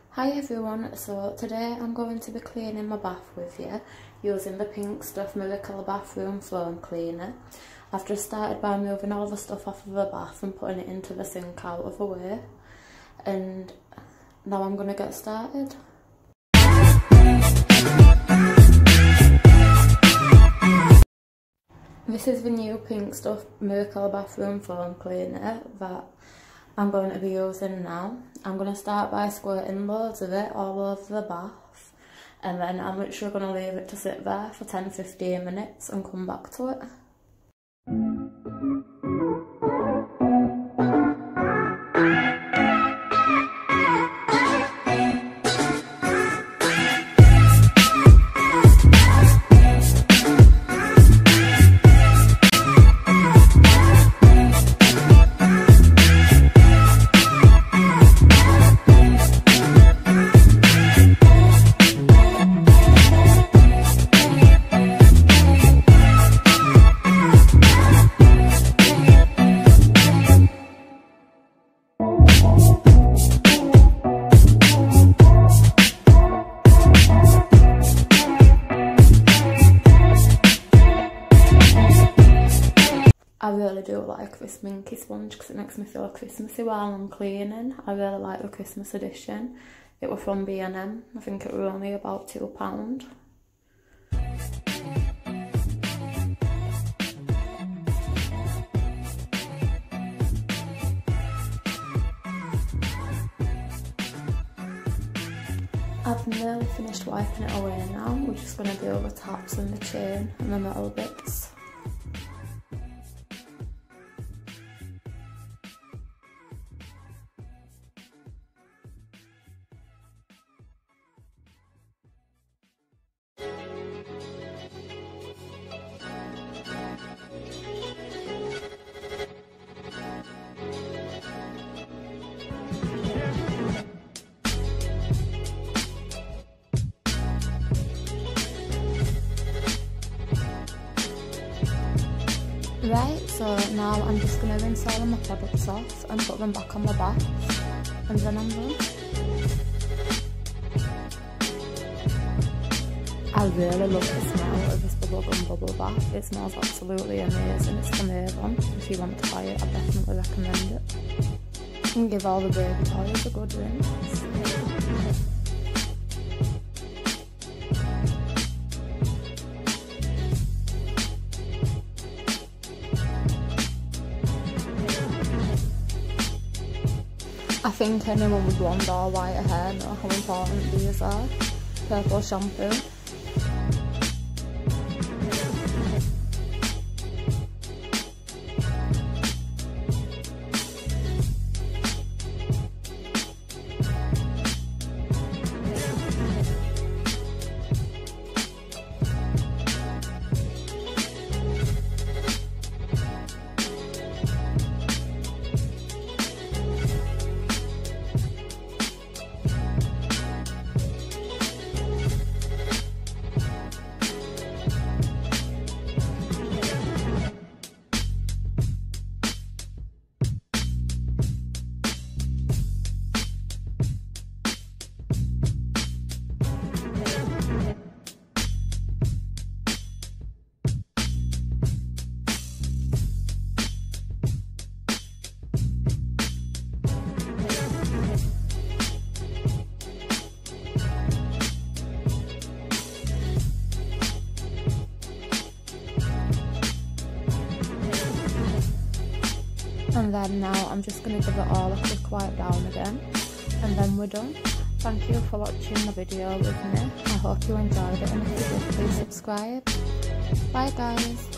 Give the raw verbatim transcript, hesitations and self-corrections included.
Hi everyone, so today I'm going to be cleaning my bath with you using the Pink Stuff Miracle Bathroom Foam Cleaner. I've just started by moving all the stuff off of the bath and putting it into the sink out of the way, and now I'm going to get started. This is the new Pink Stuff Miracle Bathroom Foam Cleaner that I'm going to be using now. I'm going to start by squirting loads of it all over the bath, and then I'm literally going to leave it to sit there for ten to fifteen minutes and come back to it. I really do like this Minki sponge because it makes me feel Christmassy while I'm cleaning. I really like the Christmas edition. It was from B and M. I think it was only about two pounds. I've nearly finished wiping it away now. We're just going to do the taps and the chain and the metal bits. Right, so now I'm just going to rinse all of my products off and put them back on my bath, and then I'm done. I really love the smell of this bubblegum bubble bath. It smells absolutely amazing. It's from Avon. If you want to buy it, I definitely recommend it. And give all the baby toys a good rinse. I think anyone with blonde or white hair know how important these are. Purple shampoo. And then now I'm just going to give it all a quick wipe down again, and then we're done. Thank you for watching the video with me. I hope you enjoyed it, and if you did, please subscribe. Bye guys.